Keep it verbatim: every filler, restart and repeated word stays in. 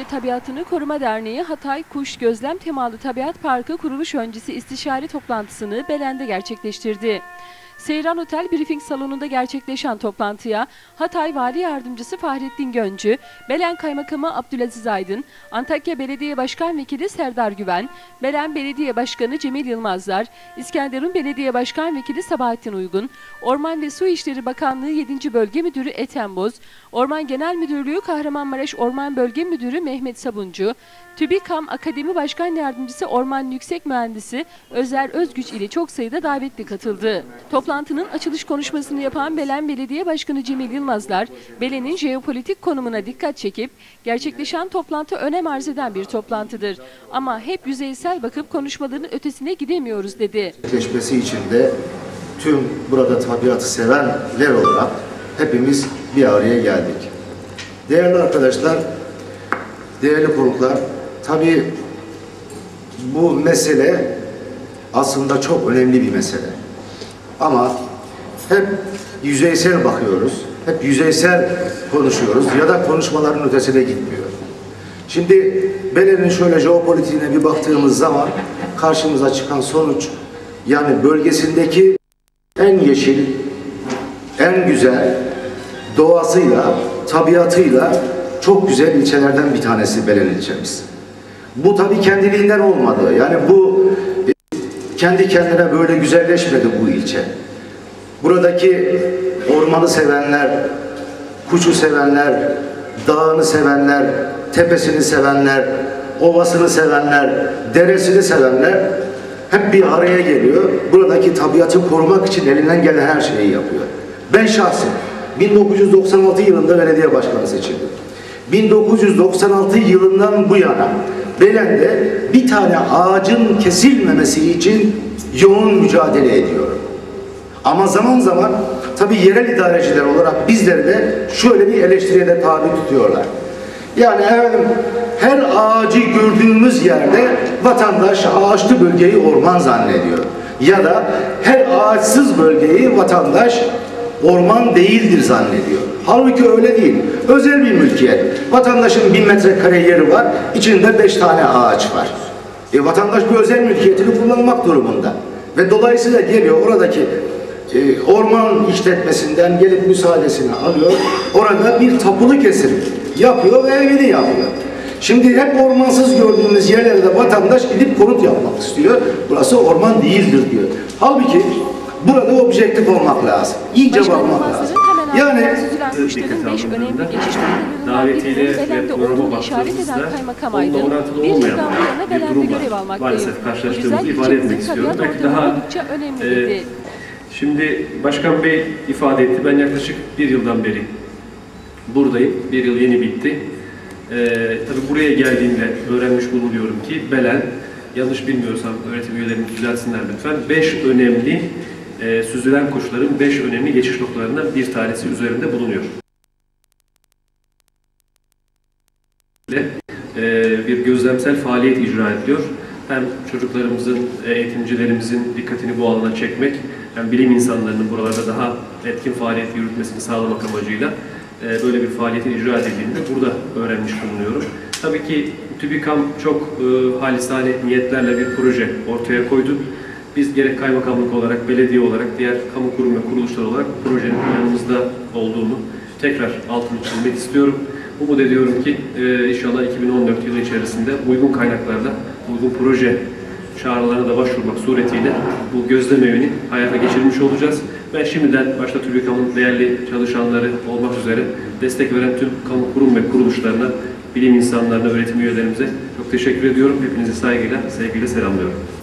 Türkiye Tabiatını Koruma Derneği Hatay Kuş Gözlem Temalı Tabiat Parkı kuruluş öncesi istişare toplantısını Belen'de gerçekleştirdi. Seyran Otel Briefing Salonu'nda gerçekleşen toplantıya Hatay Vali Yardımcısı Fahrettin Göncü, Belen Kaymakamı Abdülaziz Aydın, Antakya Belediye Başkan Vekili Serdar Güven, Belen Belediye Başkanı Cemil Yılmazlar, İskenderun Belediye Başkan Vekili Sabahattin Uygun, Orman ve Su İşleri Bakanlığı yedinci Bölge Müdürü Ethem Boz, Orman Genel Müdürlüğü Kahramanmaraş Orman Bölge Müdürü Mehmet Sabuncu, TÜBİKAM Akademi Başkan Yardımcısı Orman Yüksek Mühendisi Özer Özgüç ile çok sayıda davetli katıldı. Toplantının açılış konuşmasını yapan Belen Belediye Başkanı Cemil Yılmazlar, Belen'in jeopolitik konumuna dikkat çekip, gerçekleşen toplantı önem arz eden bir toplantıdır. Ama hep yüzeysel bakıp konuşmaların ötesine gidemiyoruz dedi. Gerçekleşmesi için de tüm burada tabiatı sevenler olarak hepimiz bir araya geldik. Değerli arkadaşlar, değerli konuklar, tabii bu mesele aslında çok önemli bir mesele. Ama hep yüzeysel bakıyoruz, hep yüzeysel konuşuyoruz ya da konuşmaların ötesine gitmiyor. Şimdi Belen'in şöyle jeopolitiğine bir baktığımız zaman karşımıza çıkan sonuç, yani bölgesindeki en yeşil, en güzel doğasıyla, tabiatıyla çok güzel ilçelerden bir tanesi Belen ilçemiz. Bu tabii kendiliğinden olmadı. Yani bu kendi kendine böyle güzelleşmedi bu ilçe. Buradaki ormanı sevenler, kuşu sevenler, dağını sevenler, tepesini sevenler, ovasını sevenler, deresini sevenler hep bir araya geliyor. Buradaki tabiatı korumak için elinden gelen her şeyi yapıyor. Ben şahsen bin dokuz yüz doksan altı yılında belediye başkanı seçildim. bin dokuz yüz doksan altı yılından bu yana Belen'de bir tane ağacın kesilmemesi için yoğun mücadele ediyorum. Ama zaman zaman tabii yerel idareciler olarak bizleri de şöyle bir eleştiriye de tabi tutuyorlar. Yani efendim, her ağacı gördüğümüz yerde vatandaş ağaçlı bölgeyi orman zannediyor. Ya da her ağaçsız bölgeyi vatandaş orman değildir zannediyor. Halbuki öyle değil. Özel bir mülkiyet. Vatandaşın bin metrekare yeri var, içinde beş tane ağaç var. E, vatandaş bu özel mülkiyetini kullanmak durumunda. Ve dolayısıyla geliyor oradaki e, orman işletmesinden gelip müsaadesini alıyor. Orada bir tapulu kesim yapıyor ve evini yapıyor. Şimdi hep ormansız gördüğümüz yerlerde vatandaş gidip konut yapmak istiyor. Burası orman değildir diyor. Halbuki burada objektif olmak lazım. İyice bakmak lazım. Yani beş önemli geçiş noktalarından birinin Belen'de olduğunu işaret eden Kaymakam Aydın, bir yıldan bu yana Belen'de görev almaktayım. Bu güzel ilçemizin tabiat ortamı oldukça önemli dedi. Şimdi Başkan Bey ifade etti. Ben yaklaşık bir yıldan beri buradayım. Bir yıl yeni bitti. Ee, tabii buraya geldiğimde öğrenmiş bulunuyorum ki Belen, yanlış bilmiyorsam öğretim üyelerimiz düzeltsinler lütfen, beş önemli e, süzülen kuşların beş önemli geçiş noktalarından bir tanesi üzerinde bulunuyor. E, bir gözlemsel faaliyet icra ediliyor. Hem çocuklarımızın, eğitimcilerimizin dikkatini bu alana çekmek, hem bilim insanlarının buralarda daha etkin faaliyet yürütmesini sağlamak amacıyla e, böyle bir faaliyetin icra edildiğini de burada öğrenmiş bulunuyorum. Tabii ki TÜBİKAM çok e, halisane niyetlerle bir proje ortaya koydu. Biz gerek kaymakamlık olarak, belediye olarak, diğer kamu kurum ve kuruluşlar olarak bu projenin yanımızda olduğunu tekrar altını çizmek istiyorum. Umut ediyorum ki e, inşallah iki bin on dört yılı içerisinde uygun kaynaklarla, uygun proje çağrılarına da başvurmak suretiyle bu gözlem evini hayata geçirmiş olacağız. Ben şimdiden başta TÜBİKAM'ın değerli çalışanları olmak üzere destek veren tüm kamu kurum ve kuruluşlarına, bilim insanlarına, öğretim üyelerimize çok teşekkür ediyorum. Hepinizi saygıyla, sevgiyle selamlıyorum.